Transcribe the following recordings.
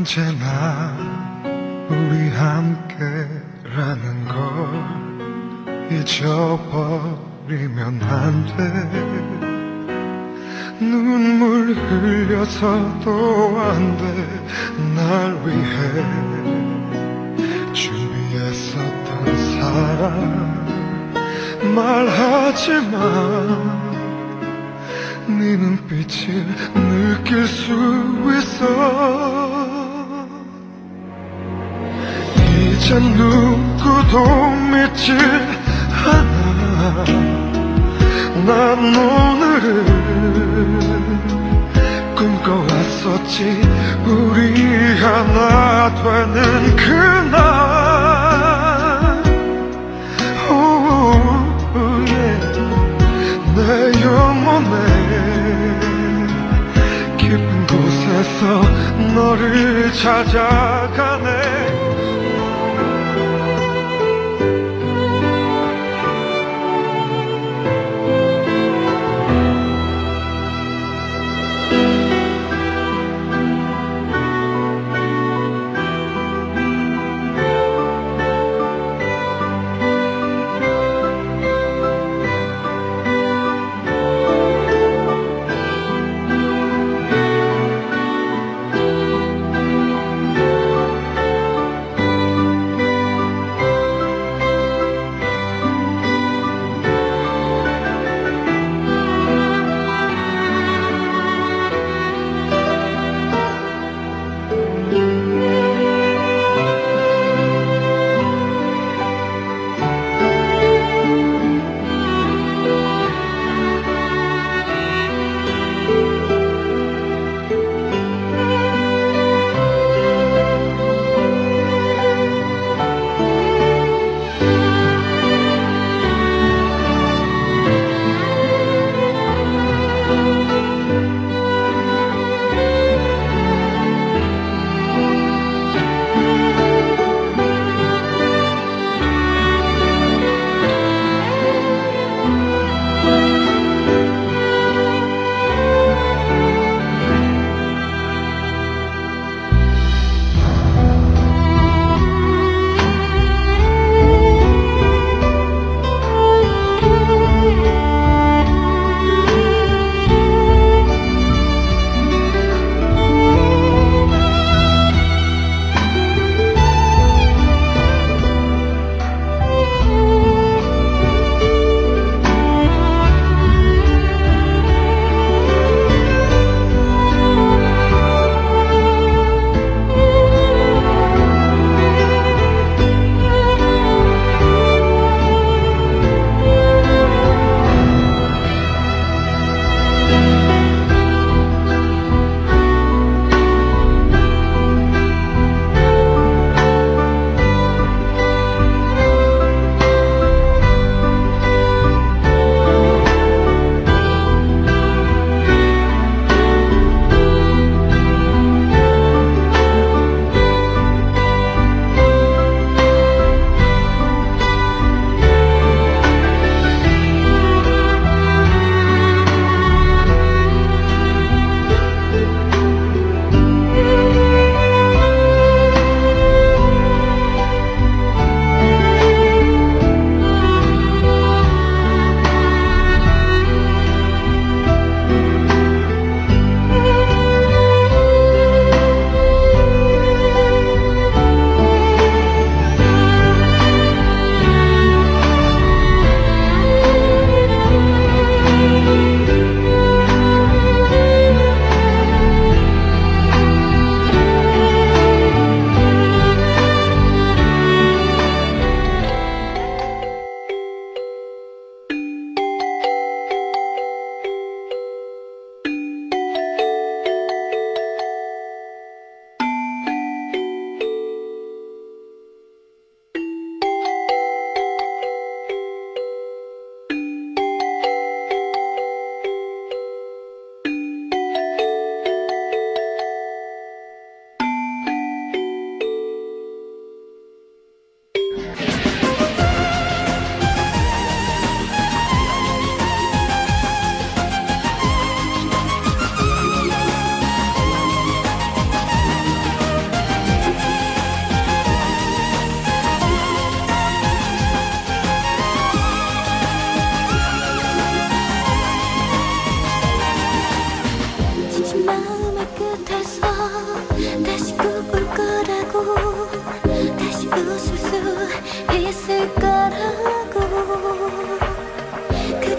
언제나 우리 함께라는 걸 잊어버리면 안 돼. 눈물 흘려서도 안 돼. 날 위해 준비했었던 사랑 말하지마. 네 눈빛을 느낄 수 있어. 이젠 누구도 믿질 않아. 난 오늘을 꿈꿔왔었지. 우리 하나 되는 그날. 내 영혼의 깊은 곳에서 너를 찾아가네.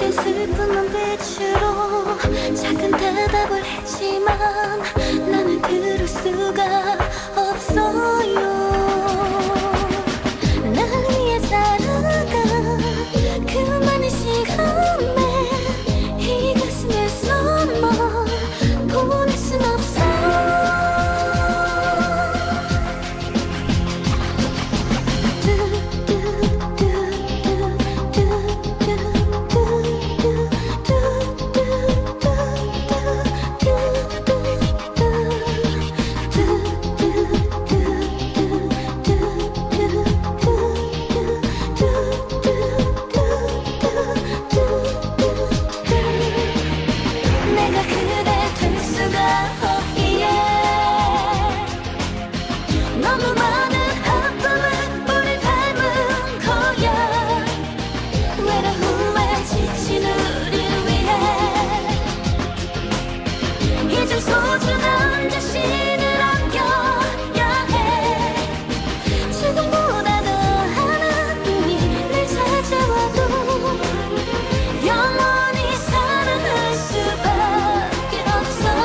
그대 슬픈 눈빛으로 작은 대답을 했지만 나는 들을 수가 없어요. 날 위해 살아간 그 많은 시간에 이 가슴에서만 보낼 순 없어. 내가 그대 될 수가 없기에 너무 많은 아픔을 우리 닮은 거야. 외로움에 지친 우리 위해 잊을 소중한 자신을 아껴야 해. 지금보다 더 하나님이 날 찾아와도 영원히 사랑할 수밖에 없어.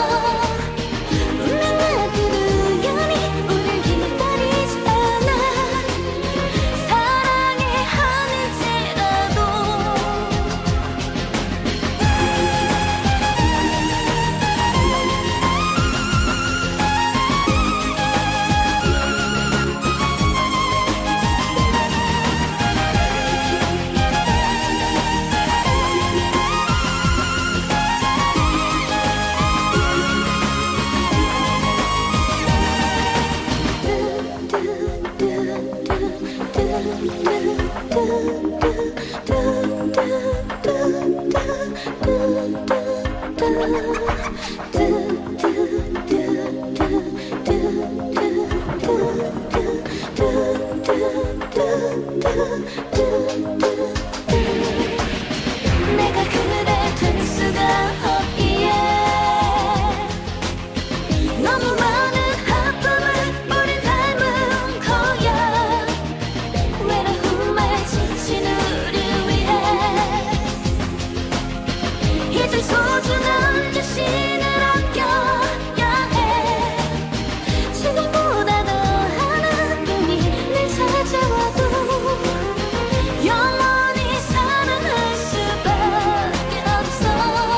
운명의 그 우연이 우릴 기다리지 않아. 사랑해 하는지라도 내가 그대 될 수가 없기에 너무 많은 아픔을 우린 닮은 거야. 외로움에 지친 우리 위해 잊을 소중한 자신을 아껴야 해. 지금보다 더 하나님이 날 찾아와도 영원히 사랑할 수밖에 없어.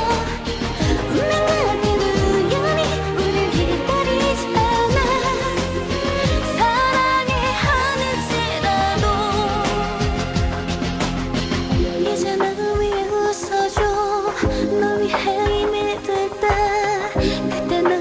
운명의 그 우연이 우릴 기다리지 않아. 사랑해 하는지라도 이제 나 위해 웃어줘. 너 위해 힘이 될 때 그때 나